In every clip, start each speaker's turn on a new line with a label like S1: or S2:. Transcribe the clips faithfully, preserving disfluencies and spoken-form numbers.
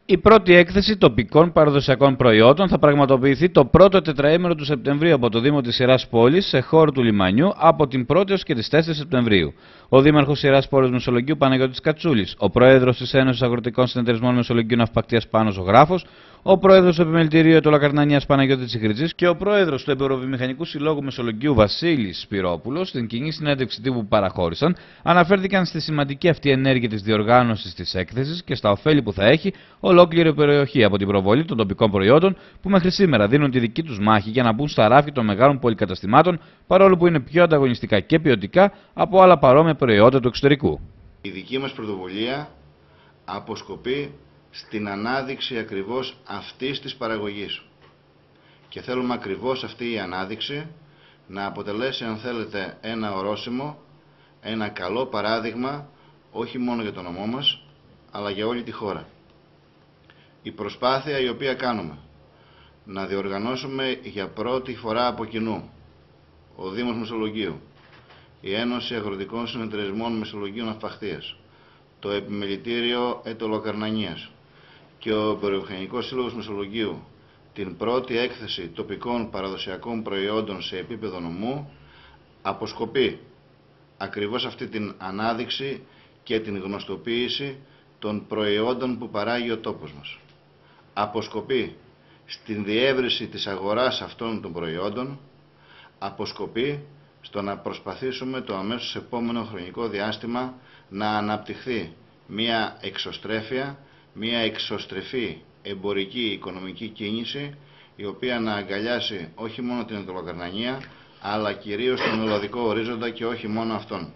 S1: Η πρώτη έκθεση τοπικών παραδοσιακών προϊόντων θα πραγματοποιηθεί το πρώτο τετραήμερο του Σεπτεμβρίου από το Δήμο της Σειράς Πόλης σε χώρο του λιμανιού από την πρώτη έως και τις τέσσερις Σεπτεμβρίου. Ο Δήμαρχος Σειράς Πόλης Μεσολογγίου Παναγιώτης Κατσούλης, ο Πρόεδρος της Ένωσης Αγροτικών Συνεταιρισμών Μεσολογγίου Ναυπακτίας Πάνος Ζωγράφος, ο Πρόεδρος του Επιμελητηρίου Ετωλοκαρνανίας Παναγιώτης Τσιχριτζής και ο Πρόεδρος του Εμποροβιομηχανικού Συλλόγου Μεσολογγίου Βασίλης Σπυρόπουλος, στην κοινή συνέντευξη τύπου που παραχώρησαν, αναφέρθηκαν στη σημαντική αυτή ενέργεια της διοργάνωσης της έκθεσης και στα ωφέλη που θα έχει ολόκληρη η περιοχή από την προβολή των τοπικών προϊόντων που μέχρι σήμερα δίνουν τη δική τους μάχη για να μπουν στα ράφια των μεγάλων πολυκαταστημάτων, παρόλο που είναι πιο ανταγωνιστικά και ποιοτικά από άλλα παρόμοια προϊόντα του εξωτερικού.
S2: Η δική μας πρωτοβουλία αποσκοπεί στην ανάδειξη ακριβώς αυτής της παραγωγής. Και θέλουμε ακριβώς αυτή η ανάδειξη να αποτελέσει, αν θέλετε, ένα ορόσημο, ένα καλό παράδειγμα, όχι μόνο για τον νομό μας, αλλά για όλη τη χώρα. Η προσπάθεια η οποία κάνουμε να διοργανώσουμε για πρώτη φορά από κοινού ο Δήμος Μεσολογγίου, η Ένωση Αγροτικών Συνεταιρισμών Μεσολογγίου Ναυπακτίας, το Επιμελητήριο Ετωλοκαρνανίας και ο Εμποροβιομηχανικός Σύλλογος Μεσολογγίου την πρώτη έκθεση τοπικών παραδοσιακών προϊόντων σε επίπεδο νομού, αποσκοπεί ακριβώς αυτή την ανάδειξη και την γνωστοποίηση των προϊόντων που παράγει ο τόπος μας. Αποσκοπεί στην διεύρυνση της αγοράς αυτών των προϊόντων, αποσκοπεί στο να προσπαθήσουμε το αμέσως επόμενο χρονικό διάστημα να αναπτυχθεί μια εξωστρέφεια, μια εξωστρεφή εμπορική οικονομική κίνηση, η οποία να αγκαλιάσει όχι μόνο την Ετωλοκαρνανία, αλλά κυρίως τον ελλαδικό ορίζοντα και όχι μόνο αυτόν.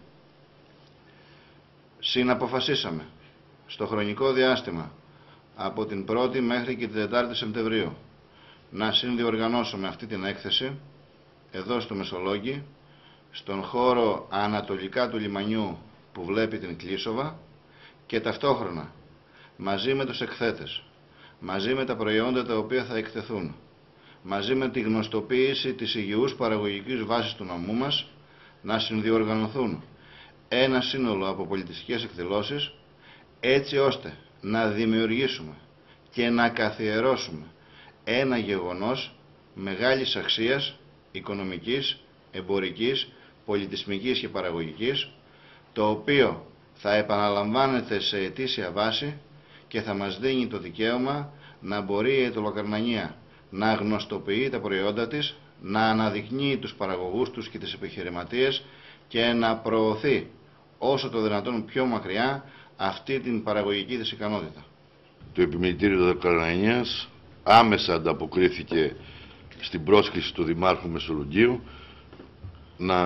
S2: Συναποφασίσαμε στο χρονικό διάστημα από την πρώτη μέχρι και την τετάρτη Σεπτεμβρίου να συνδιοργανώσουμε αυτή την έκθεση εδώ στο Μεσολόγγι, στον χώρο ανατολικά του λιμανιού που βλέπει την Κλείσοβα, και ταυτόχρονα μαζί με τους εκθέτες, μαζί με τα προϊόντα τα οποία θα εκτεθούν, μαζί με τη γνωστοποίηση της υγιούς παραγωγικής βάσης του νομού μας, να συνδιοργανωθούν ένα σύνολο από πολιτιστικές εκδηλώσεις, έτσι ώστε να δημιουργήσουμε και να καθιερώσουμε ένα γεγονός μεγάλης αξίας οικονομικής, εμπορικής, πολιτισμικής και παραγωγικής, το οποίο θα επαναλαμβάνεται σε ετήσια βάση και θα μας δίνει το δικαίωμα να μπορεί η Ετωλοκαρνανία να γνωστοποιεί τα προϊόντα της, να αναδεικνύει τους παραγωγούς τους και τις επιχειρηματίες και να προωθεί όσο το δυνατόν πιο μακριά αυτή την παραγωγική της ικανότητα.
S3: Το Επιμελητήριο Ετωλοκαρνανίας άμεσα ανταποκρίθηκε στην πρόσκληση του Δημάρχου Μεσολογγίου να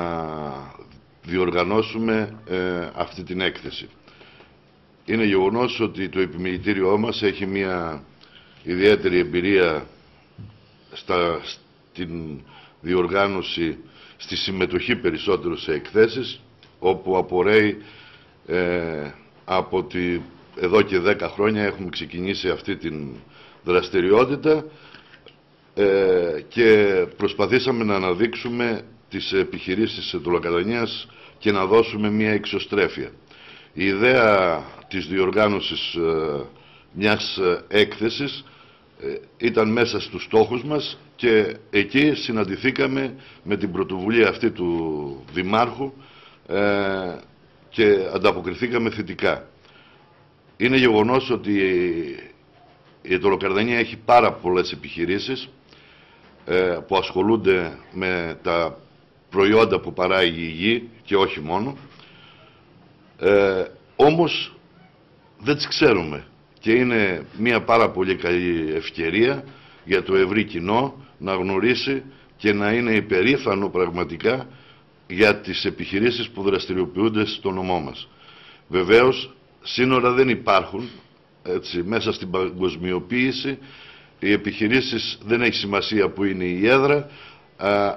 S3: διοργανώσουμε ε, αυτή την έκθεση. Είναι γεγονός ότι το Επιμελητήριό μας έχει μια ιδιαίτερη εμπειρία στα, στην διοργάνωση, στη συμμετοχή περισσότερο σε εκθέσεις, όπου απορρέει ε, από ότι εδώ και δέκα χρόνια έχουμε ξεκινήσει αυτή την δραστηριότητα ε, και προσπαθήσαμε να αναδείξουμε τις επιχειρήσεις της Ετωλοκαρνανίας και να δώσουμε μια εξωστρέφεια. Η ιδέα της διοργάνωσης ε, μιας έκθεσης ε, ήταν μέσα στους στόχους μας και εκεί συναντηθήκαμε με την πρωτοβουλία αυτή του Δημάρχου ε, και ανταποκριθήκαμε θετικά. Είναι γεγονός ότι η Ετωλοκαρνανία έχει πάρα πολλές επιχειρήσεις ε, που ασχολούνται με τα προϊόντα που παράγει η γη και όχι μόνο. Ε, όμως δεν τις ξέρουμε και είναι μια πάρα πολύ καλή ευκαιρία για το ευρύ κοινό να γνωρίσει και να είναι υπερήφανο πραγματικά για τις επιχειρήσεις που δραστηριοποιούνται στο νομό μας. Βεβαίως σύνορα δεν υπάρχουν, έτσι, μέσα στην παγκοσμιοποίηση οι επιχειρήσεις δεν έχει σημασία που είναι η έδρα, α,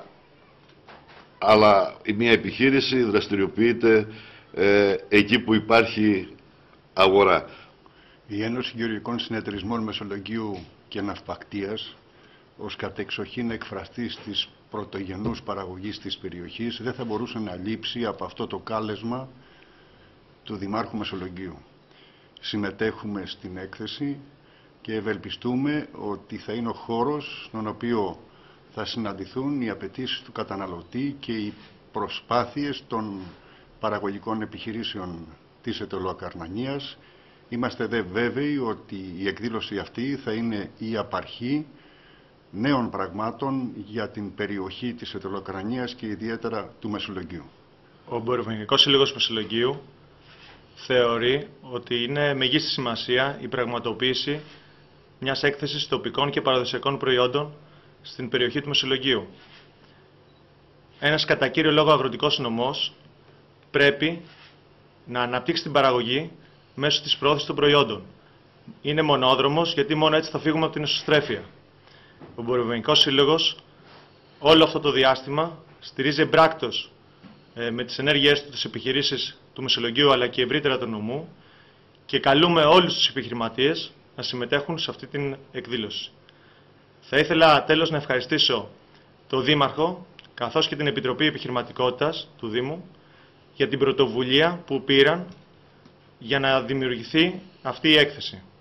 S3: αλλά μια επιχείρηση δραστηριοποιείται ε, εκεί που υπάρχει αγορά.
S4: Η Ένωση Γεωργικών Συνεταιρισμών Μεσολογγίου και Ναυπακτίας, ως κατεξοχήν εκφραστής της πρωτογενούς παραγωγής της περιοχής, δεν θα μπορούσε να λείψει από αυτό το κάλεσμα του Δημάρχου Μεσολογγίου. Συμμετέχουμε στην έκθεση και ευελπιστούμε ότι θα είναι ο χώρος στον οποίο θα συναντηθούν οι απαιτήσεις του καταναλωτή και οι προσπάθειες των παραγωγικών επιχειρήσεων της Αιτωλοακαρνανίας. Είμαστε δε βέβαιοι ότι η εκδήλωση αυτή θα είναι η απαρχή νέων πραγμάτων για την περιοχή της Αιτωλοακαρνανίας και ιδιαίτερα του Μεσολογγίου.
S5: Ο Εμπορευματικός Σύλλογος Μεσολογγίου θεωρεί ότι είναι μεγίστη σημασία η πραγματοποίηση μιας έκθεσης τοπικών και παραδοσιακών προϊόντων στην περιοχή του Μεσολογγίου. Ένας κατά κύριο λόγο αγροτικός νομός πρέπει να αναπτύξει την παραγωγή μέσω της προώθησης των προϊόντων. Είναι μονόδρομος, γιατί μόνο έτσι θα φύγουμε από την εσωστρέφεια. Ο Εμπορευματικός Σύλλογος όλο αυτό το διάστημα στηρίζει εμπράκτος ε, με τις ενέργειές του τις επιχειρήσεις του Μεσολογγίου αλλά και ευρύτερα του νομού και καλούμε όλους τους επιχειρηματίες να συμμετέχουν σε αυτή την εκδήλωση. Θα ήθελα τέλος να ευχαριστήσω τον Δήμαρχο καθώς και την Επιτροπή Επιχειρηματικότητας του Δήμου για την πρωτοβουλία που πήραν για να δημιουργηθεί αυτή η έκθεση.